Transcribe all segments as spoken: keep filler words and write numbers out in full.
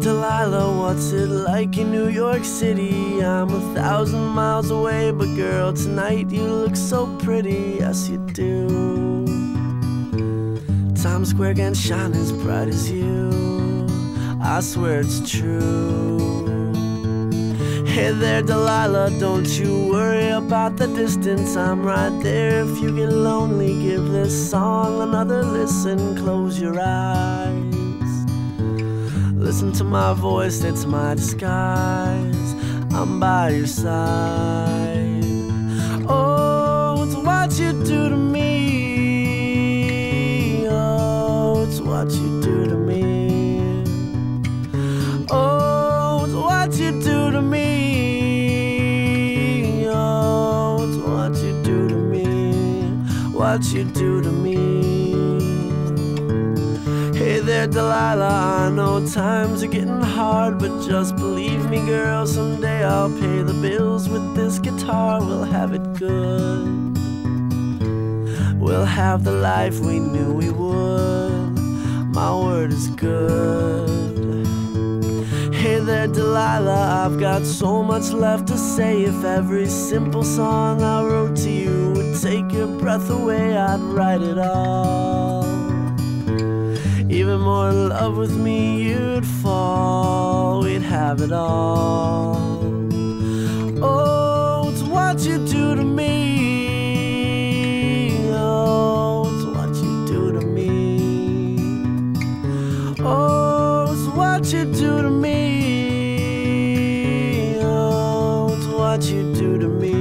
Delilah, what's it like in New York City? I'm a thousand miles away, but girl, tonight you look so pretty, yes you do. Times Square can't shine as bright as you, I swear it's true. Hey there, Delilah, don't you worry about the distance, I'm right there. If you get lonely, give this song another listen. Close your eyes, listen to my voice, it's my disguise. I'm by your side. Oh, it's what you do to me. Oh, it's what you do to me. Oh, it's what you do to me. Oh, it's what you do to me. What you do to me. Hey there, Delilah, I know times are getting hard, but just believe me, girl, someday I'll pay the bills with this guitar. We'll have it good. We'll have the life we knew we would. My word is good. Hey there, Delilah, I've got so much left to say. If every simple song I wrote to you would take your breath away, I'd write it all. Even more in love with me you'd fall. We'd have it all. Oh, it's what you do to me. Oh, it's what you do to me. Oh, it's what you do to me. Oh, it's what you do to me.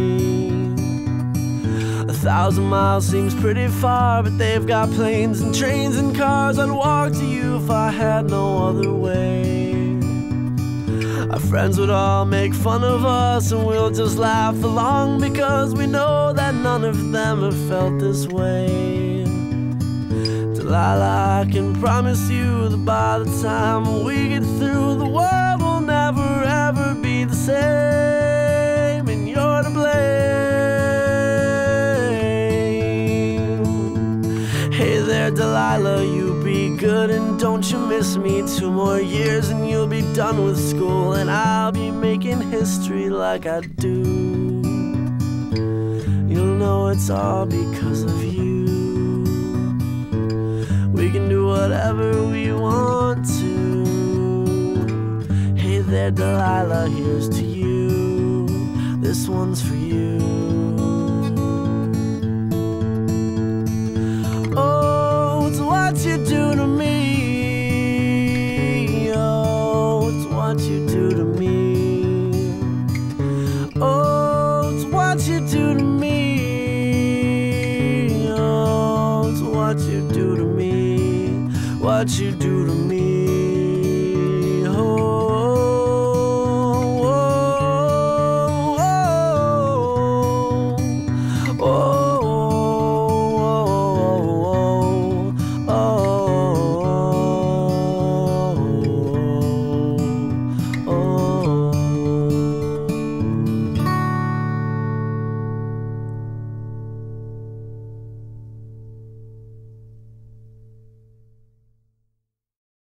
A thousand miles seems pretty far, but they've got planes and trains and cars. I'd walk to you if I had no other way. Our friends would all make fun of us, and we'll just laugh along, because we know that none of them have felt this way. Delilah, I can promise you that by the time we get through, the world will never ever be the same, and you're to blame. Hey there, Delilah, you be good and don't you miss me. Two more years and you'll be done with school, and I'll be making history like I do. You'll know it's all because of you. We can do whatever we want to. Hey there, Delilah, here's to you. This one's for you. Oh, it's what you do to me. Oh, it's what you do to me. Oh, it's what you do to me. Oh, it's what you do to me. What you do to me.